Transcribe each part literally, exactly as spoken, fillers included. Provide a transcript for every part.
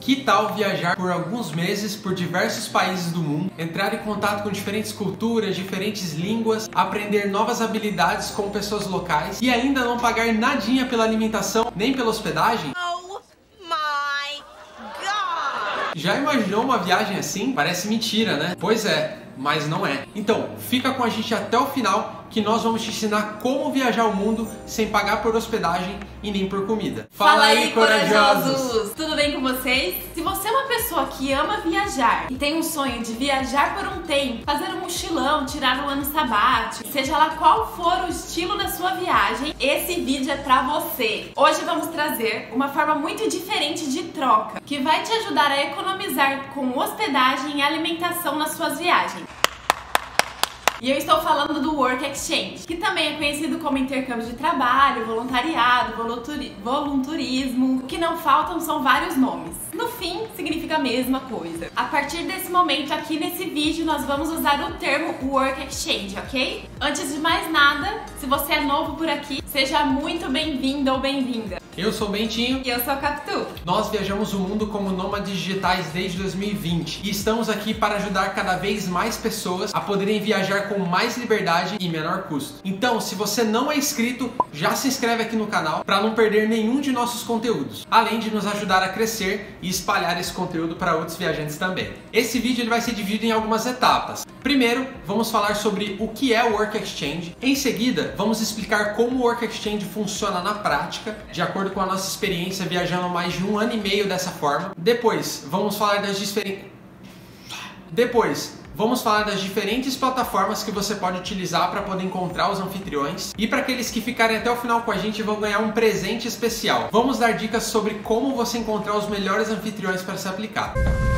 Que tal viajar por alguns meses por diversos países do mundo, entrar em contato com diferentes culturas, diferentes línguas, aprender novas habilidades com pessoas locais e ainda não pagar nadinha pela alimentação nem pela hospedagem? Oh my God! Já imaginou uma viagem assim? Parece mentira, né? Pois é, mas não é. Então, fica com a gente até o final que nós vamos te ensinar como viajar o mundo sem pagar por hospedagem e nem por comida. Fala aí, corajosos! Tudo bem com vocês? Se você é uma pessoa que ama viajar e tem um sonho de viajar por um tempo, fazer um mochilão, tirar um ano sabático, seja lá qual for o estilo da sua viagem, esse vídeo é pra você. Hoje vamos trazer uma forma muito diferente de troca, que vai te ajudar a economizar com hospedagem e alimentação nas suas viagens. E eu estou falando do Work Exchange, que também é conhecido como intercâmbio de trabalho, voluntariado, volunturismo. O que não faltam são vários nomes. No fim, significa a mesma coisa. A partir desse momento aqui nesse vídeo, nós vamos usar o termo Work Exchange, ok? Antes de mais nada, se você é novo por aqui, seja muito bem-vindo ou bem-vinda. Eu sou o Bentinho. E eu sou a Capitu. Nós viajamos o mundo como nômades digitais desde dois mil e vinte e estamos aqui para ajudar cada vez mais pessoas a poderem viajar com mais liberdade e menor custo. Então, se você não é inscrito, já se inscreve aqui no canal para não perder nenhum de nossos conteúdos, além de nos ajudar a crescer e espalhar esse conteúdo para outros viajantes também. Esse vídeo ele vai ser dividido em algumas etapas. Primeiro, vamos falar sobre o que é o Work Exchange. Em seguida, vamos explicar como o Work Exchange funciona na prática, de acordo com a nossa experiência viajando mais de um ano e meio dessa forma. Depois, vamos falar das diferentes... Depois, vamos falar das diferentes plataformas que você pode utilizar para poder encontrar os anfitriões. E para aqueles que ficarem até o final com a gente, vão ganhar um presente especial. Vamos dar dicas sobre como você encontrar os melhores anfitriões para se aplicar.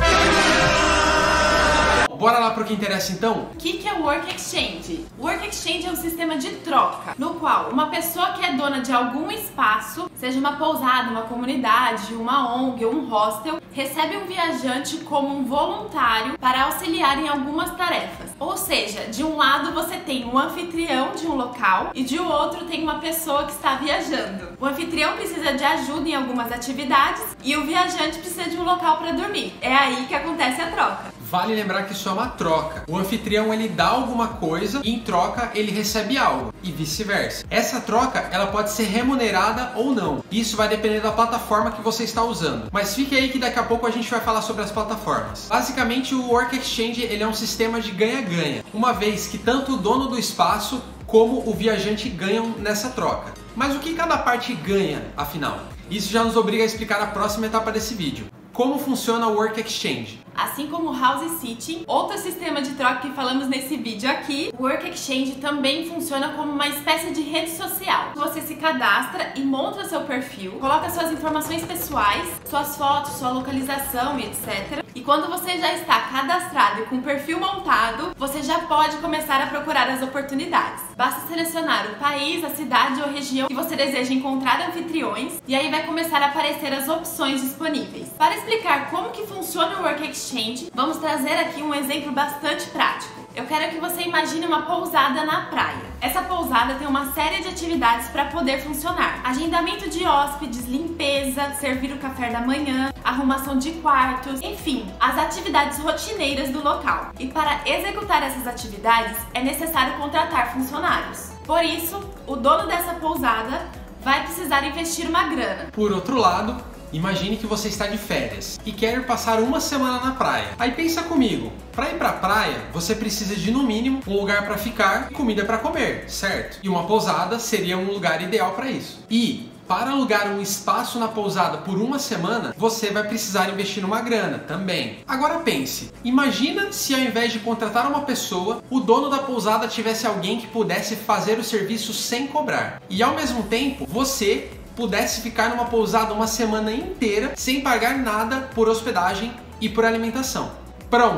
Bora lá pro que interessa então? O que, que é o Work Exchange? O Work Exchange é um sistema de troca, no qual uma pessoa que é dona de algum espaço, seja uma pousada, uma comunidade, uma O N G ou um hostel, recebe um viajante como um voluntário para auxiliar em algumas tarefas. Ou seja, de um lado você tem um anfitrião de um local e de outro tem uma pessoa que está viajando. O anfitrião precisa de ajuda em algumas atividades e o viajante precisa de um local para dormir. É aí que acontece a troca. Vale lembrar que isso é uma troca. O anfitrião ele dá alguma coisa e em troca ele recebe algo e vice-versa. Essa troca ela pode ser remunerada ou não. Isso vai depender da plataforma que você está usando. Mas fique aí que daqui a pouco a gente vai falar sobre as plataformas. Basicamente o Work Exchange ele é um sistema de ganha-ganha, uma vez que tanto o dono do espaço como o viajante ganham nessa troca. Mas o que cada parte ganha, afinal? Isso já nos obriga a explicar a próxima etapa desse vídeo. Como funciona o Work Exchange? Assim como o House Sitting, outro sistema de troca que falamos nesse vídeo aqui, o Work Exchange também funciona como uma espécie de rede social. Você se cadastra e monta seu perfil, coloca suas informações pessoais, suas fotos, sua localização e etcétera. E quando você já está cadastrado e com o perfil montado, você já pode começar a procurar as oportunidades. Basta selecionar o país, a cidade ou região que você deseja encontrar anfitriões e aí vai começar a aparecer as opções disponíveis. Para explicar como que funciona o Work Exchange, vamos trazer aqui um exemplo bastante prático. Eu quero que você imagine uma pousada na praia. Essa pousada tem uma série de atividades para poder funcionar. Agendamento de hóspedes, limpeza, servir o café da manhã, arrumação de quartos, enfim, as atividades rotineiras do local. E para executar essas atividades é necessário contratar funcionários. Por isso, o dono dessa pousada vai precisar investir uma grana. Por outro lado, imagine que você está de férias e quer passar uma semana na praia. Aí pensa comigo, para ir para a praia você precisa de no mínimo um lugar para ficar e comida para comer, certo? E uma pousada seria um lugar ideal para isso. E para alugar um espaço na pousada por uma semana, você vai precisar investir uma grana também. Agora pense, imagina se ao invés de contratar uma pessoa, o dono da pousada tivesse alguém que pudesse fazer o serviço sem cobrar. E ao mesmo tempo, você pudesse ficar numa pousada uma semana inteira sem pagar nada por hospedagem e por alimentação. Pronto!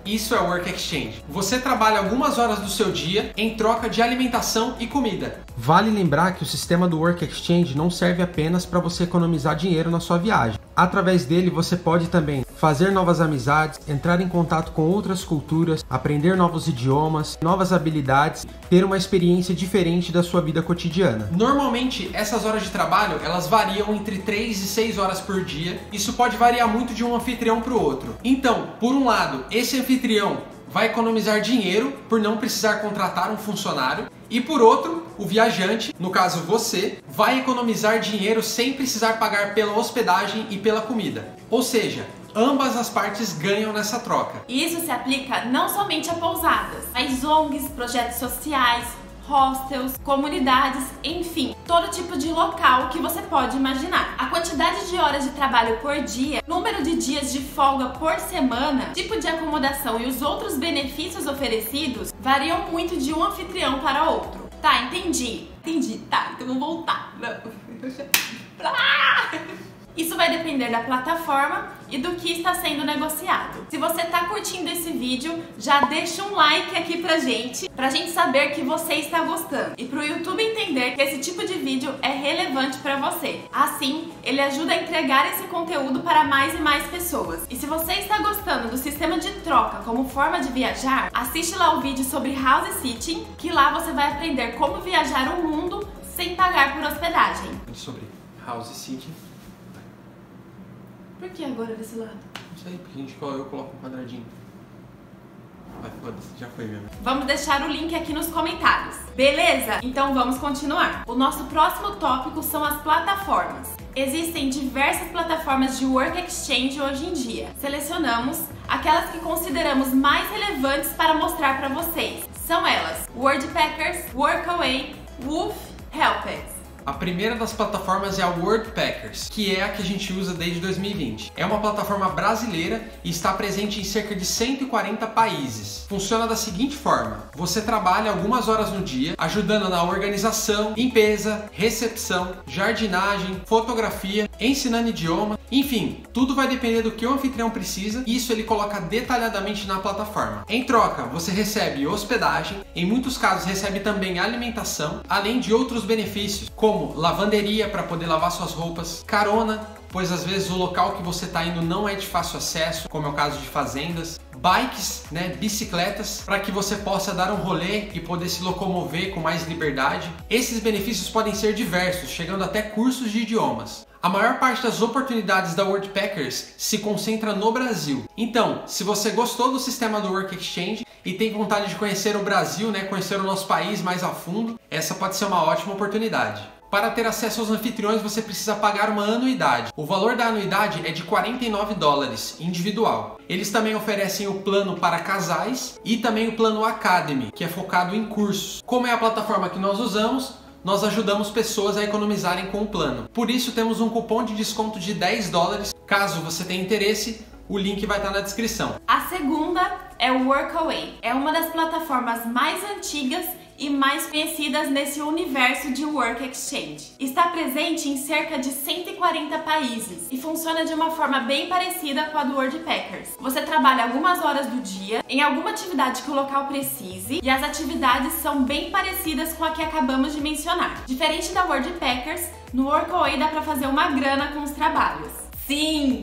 Isso é Work Exchange. Você trabalha algumas horas do seu dia em troca de alimentação e comida. Vale lembrar que o sistema do Work Exchange não serve apenas para você economizar dinheiro na sua viagem. Através dele você pode também fazer novas amizades, entrar em contato com outras culturas, aprender novos idiomas, novas habilidades, ter uma experiência diferente da sua vida cotidiana. Normalmente essas horas de trabalho elas variam entre três e seis horas por dia. Isso pode variar muito de um anfitrião para o outro. Então, por um lado, esse anfitrião vai economizar dinheiro por não precisar contratar um funcionário. E por outro, o viajante, no caso você, vai economizar dinheiro sem precisar pagar pela hospedagem e pela comida. Ou seja, ambas as partes ganham nessa troca. E isso se aplica não somente a pousadas, mas O N Gs, projetos sociais, hostels, comunidades, enfim, todo tipo de local que você pode imaginar. A quantidade de horas de trabalho por dia, número de dias de folga por semana, tipo de acomodação e os outros benefícios oferecidos variam muito de um anfitrião para outro. Tá, entendi. Entendi, tá, então vamos voltar. Isso vai depender da plataforma e do que está sendo negociado. Se você está curtindo esse vídeo, já deixa um like aqui pra gente, pra gente saber que você está gostando e pro YouTube entender que esse tipo de vídeo é relevante para você. Assim, ele ajuda a entregar esse conteúdo para mais e mais pessoas. E se você está gostando do sistema de troca como forma de viajar, assiste lá o vídeo sobre house sitting, que lá você vai aprender como viajar o mundo sem pagar por hospedagem. Sobre house sitting. Por que agora desse lado? Não sei, porque a gente, eu coloco um quadradinho. Vai, foda-se, já foi mesmo. Vamos deixar o link aqui nos comentários. Beleza? Então vamos continuar. O nosso próximo tópico são as plataformas. Existem diversas plataformas de Work Exchange hoje em dia. Selecionamos aquelas que consideramos mais relevantes para mostrar para vocês. São elas: Worldpackers, Workaway, Woof, Helpix. A primeira das plataformas é a Worldpackers, que é a que a gente usa desde dois mil e vinte. É uma plataforma brasileira e está presente em cerca de cento e quarenta países. Funciona da seguinte forma: você trabalha algumas horas no dia, ajudando na organização, limpeza, recepção, jardinagem, fotografia, ensinando idioma, enfim, tudo vai depender do que o anfitrião precisa e isso ele coloca detalhadamente na plataforma. Em troca, você recebe hospedagem, em muitos casos recebe também alimentação, além de outros benefícios, como como lavanderia para poder lavar suas roupas, carona, pois às vezes o local que você está indo não é de fácil acesso, como é o caso de fazendas, bikes, né, bicicletas, para que você possa dar um rolê e poder se locomover com mais liberdade. Esses benefícios podem ser diversos, chegando até cursos de idiomas. A maior parte das oportunidades da Worldpackers se concentra no Brasil. Então, se você gostou do sistema do Work Exchange e tem vontade de conhecer o Brasil, né, conhecer o nosso país mais a fundo, essa pode ser uma ótima oportunidade. Para ter acesso aos anfitriões, você precisa pagar uma anuidade. O valor da anuidade é de quarenta e nove dólares, individual. Eles também oferecem o plano para casais e também o plano Academy, que é focado em cursos. Como é a plataforma que nós usamos, nós ajudamos pessoas a economizarem com o plano. Por isso temos um cupom de desconto de dez dólares. Caso você tenha interesse, o link vai estar na descrição. A segunda é o Workaway. É uma das plataformas mais antigas e mais conhecidas nesse universo de Work Exchange. Está presente em cerca de cento e quarenta países e funciona de uma forma bem parecida com a do Worldpackers. Você trabalha algumas horas do dia em alguma atividade que o local precise e as atividades são bem parecidas com a que acabamos de mencionar. Diferente da Worldpackers, no Workaway dá para fazer uma grana com os trabalhos. Sim!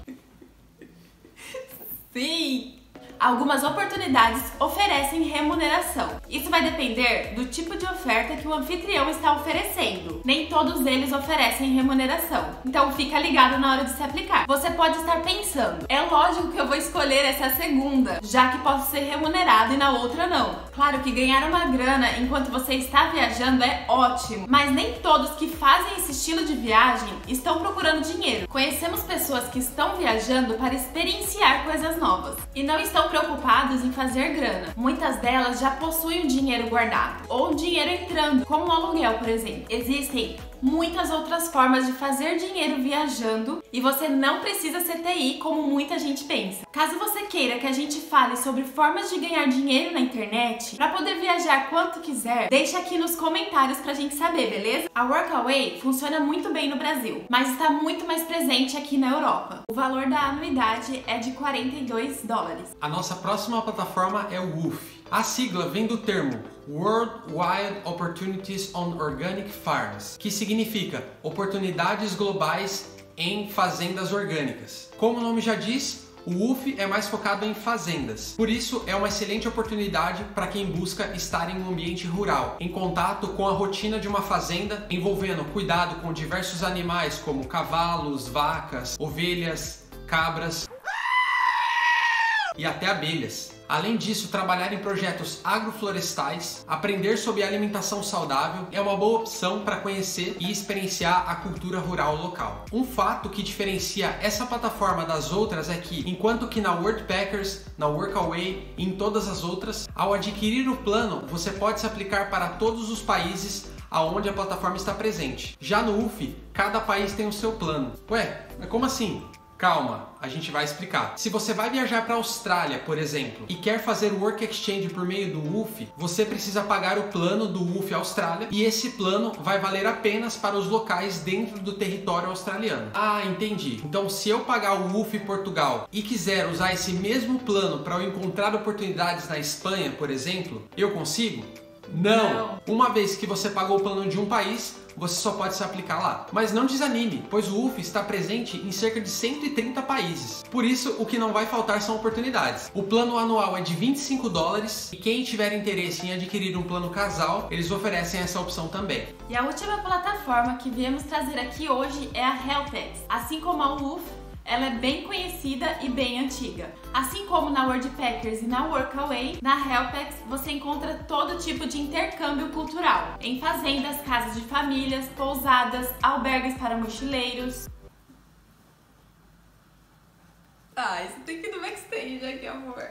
Sim! Algumas oportunidades oferecem remuneração. Isso vai depender do tipo de oferta que o anfitrião está oferecendo. Nem todos eles oferecem remuneração. Então fica ligado na hora de se aplicar. Você pode estar pensando: é lógico que eu vou escolher essa segunda, já que posso ser remunerado e na outra não. Claro que ganhar uma grana enquanto você está viajando é ótimo, mas nem todos que fazem esse estilo de viagem estão procurando dinheiro. Conhecemos pessoas que estão viajando para experienciar coisas novas e não estão preocupados em fazer grana. Muitas delas já possuem o dinheiro guardado ou dinheiro entrando, como o aluguel, por exemplo. Existem muitas outras formas de fazer dinheiro viajando e você não precisa ser T I como muita gente pensa. Caso você queira que a gente fale sobre formas de ganhar dinheiro na internet para poder viajar quanto quiser, deixa aqui nos comentários pra gente saber, beleza? A Workaway funciona muito bem no Brasil, mas está muito mais presente aqui na Europa. O valor da anuidade é de quarenta e dois dólares. A nossa próxima plataforma é o W O F. A sigla vem do termo Worldwide Opportunities on Organic Farms, que significa oportunidades globais em fazendas orgânicas. Como o nome já diz, o W O F é mais focado em fazendas. Por isso, é uma excelente oportunidade para quem busca estar em um ambiente rural, em contato com a rotina de uma fazenda, envolvendo cuidado com diversos animais como cavalos, vacas, ovelhas, cabras e até abelhas. Além disso, trabalhar em projetos agroflorestais, aprender sobre alimentação saudável é uma boa opção para conhecer e experienciar a cultura rural local. Um fato que diferencia essa plataforma das outras é que, enquanto que na Worldpackers, na Workaway e em todas as outras, ao adquirir o plano, você pode se aplicar para todos os países aonde a plataforma está presente. Já no W O F, cada país tem o seu plano. Ué, mas como assim? Calma, a gente vai explicar. Se você vai viajar para a Austrália, por exemplo, e quer fazer o Work Exchange por meio do W O F, você precisa pagar o plano do W O F Austrália e esse plano vai valer apenas para os locais dentro do território australiano. Ah, entendi. Então, se eu pagar o W O F Portugal e quiser usar esse mesmo plano para eu encontrar oportunidades na Espanha, por exemplo, eu consigo? Não. Não! Uma vez que você pagou o plano de um país, você só pode se aplicar lá. Mas não desanime, pois o W O F está presente em cerca de cento e trinta países. Por isso, o que não vai faltar são oportunidades. O plano anual é de vinte e cinco dólares e quem tiver interesse em adquirir um plano casal, eles oferecem essa opção também. E a última plataforma que viemos trazer aqui hoje é a Helpex. Assim como a W O F, ela é bem conhecida e bem antiga. Assim como na Worldpackers e na Workaway, na Helpex você encontra todo tipo de intercâmbio cultural, em fazendas, casas de famílias, pousadas, albergues para mochileiros. Ai, você tem que ir no backstage aqui, amor.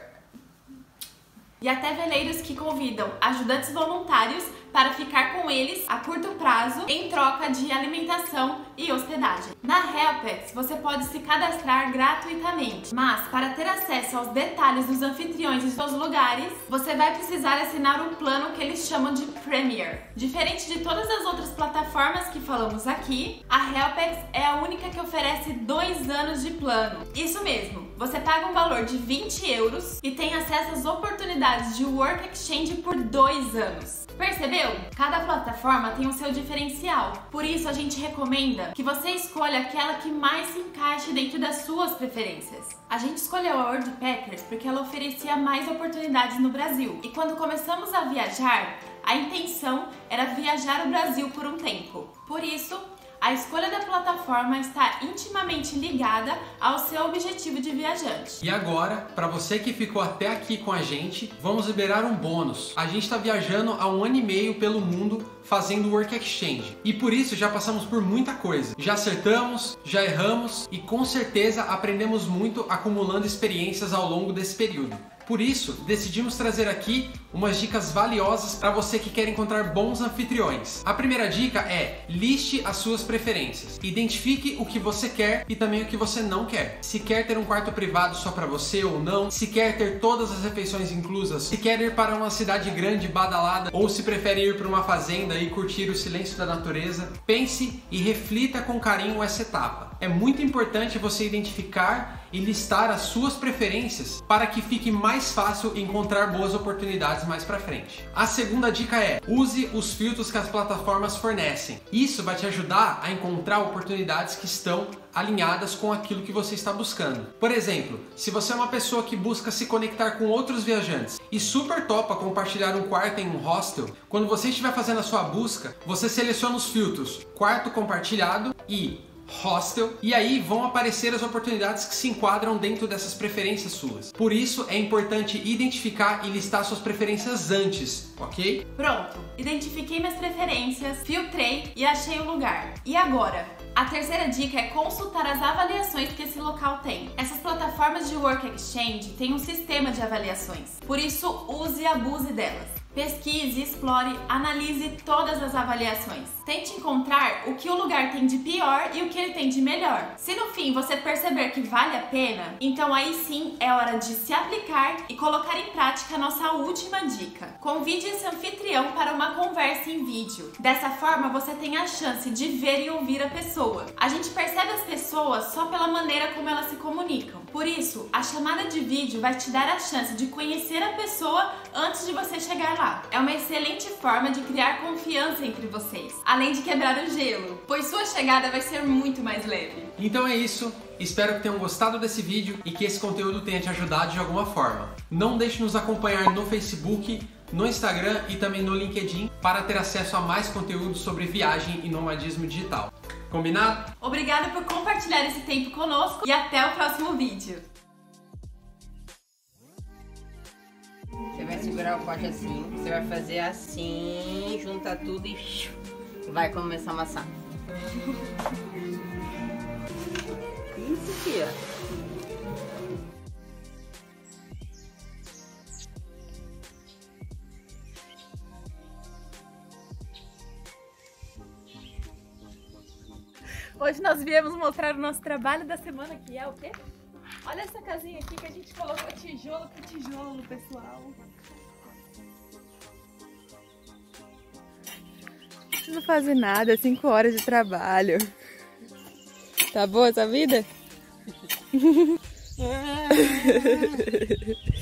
E até veleiros que convidam ajudantes voluntários para ficar com eles a curto prazo em troca de alimentação e hospedagem. Na Helpex você pode se cadastrar gratuitamente, mas para ter acesso aos detalhes dos anfitriões e seus lugares, você vai precisar assinar um plano que eles chamam de Premier. Diferente de todas as outras plataformas que falamos aqui, a Helpex é a única que oferece dois anos de plano. Isso mesmo, você paga um valor de vinte euros e tem acesso às oportunidades de Work Exchange por dois anos. Percebeu? Cada plataforma tem o seu diferencial, por isso a gente recomenda que você escolha aquela que mais se encaixe dentro das suas preferências. A gente escolheu a Worldpackers porque ela oferecia mais oportunidades no Brasil, e quando começamos a viajar, a intenção era viajar o Brasil por um tempo. Por isso, a escolha da plataforma está intimamente ligada ao seu objetivo de viajante. E agora, para você que ficou até aqui com a gente, vamos liberar um bônus. A gente está viajando há um ano e meio pelo mundo fazendo Work Exchange. E por isso já passamos por muita coisa. Já acertamos, já erramos e com certeza aprendemos muito acumulando experiências ao longo desse período. Por isso, decidimos trazer aqui umas dicas valiosas para você que quer encontrar bons anfitriões. A primeira dica é: liste as suas preferências. Identifique o que você quer e também o que você não quer. Se quer ter um quarto privado só para você ou não, se quer ter todas as refeições inclusas, se quer ir para uma cidade grande badalada ou se prefere ir para uma fazenda e curtir o silêncio da natureza. Pense e reflita com carinho essa etapa. É muito importante você identificar e listar as suas preferências para que fique mais fácil encontrar boas oportunidades mais para frente. A segunda dica é: use os filtros que as plataformas fornecem. Isso vai te ajudar a encontrar oportunidades que estão alinhadas com aquilo que você está buscando. Por exemplo, se você é uma pessoa que busca se conectar com outros viajantes e super topa compartilhar um quarto em um hostel, quando você estiver fazendo a sua busca, você seleciona os filtros quarto compartilhado e hostel, e aí vão aparecer as oportunidades que se enquadram dentro dessas preferências suas. Por isso é importante identificar e listar suas preferências antes, ok? Pronto, identifiquei minhas preferências, filtrei e achei o lugar. E agora? A terceira dica é consultar as avaliações que esse local tem. Essas plataformas de Work Exchange têm um sistema de avaliações, por isso use e abuse delas. Pesquise, explore, analise todas as avaliações. Tente encontrar o que o lugar tem de pior e o que ele tem de melhor. Se no fim você perceber que vale a pena, então aí sim é hora de se aplicar e colocar em prática a nossa última dica. Convide esse anfitrião para uma conversa em vídeo. Dessa forma você tem a chance de ver e ouvir a pessoa. A gente percebe as pessoas só pela maneira como elas se comunicam. Por isso, a chamada de vídeo vai te dar a chance de conhecer a pessoa antes de você chegar lá. É uma excelente forma de criar confiança entre vocês, além de quebrar o gelo, pois sua chegada vai ser muito mais leve. Então é isso, espero que tenham gostado desse vídeo e que esse conteúdo tenha te ajudado de alguma forma. Não deixe de nos acompanhar no Facebook, no Instagram e também no LinkedIn para ter acesso a mais conteúdo sobre viagem e nomadismo digital. Combinado? Obrigada por compartilhar esse tempo conosco e até o próximo vídeo. Você vai segurar o pote assim, você vai fazer assim, junta tudo e vai começar a amassar. Isso aqui, ó. Hoje nós viemos mostrar o nosso trabalho da semana, que é o quê? Olha essa casinha aqui que a gente colocou tijolo por tijolo, pessoal. Não fazem nada, cinco horas de trabalho. Tá boa essa vida?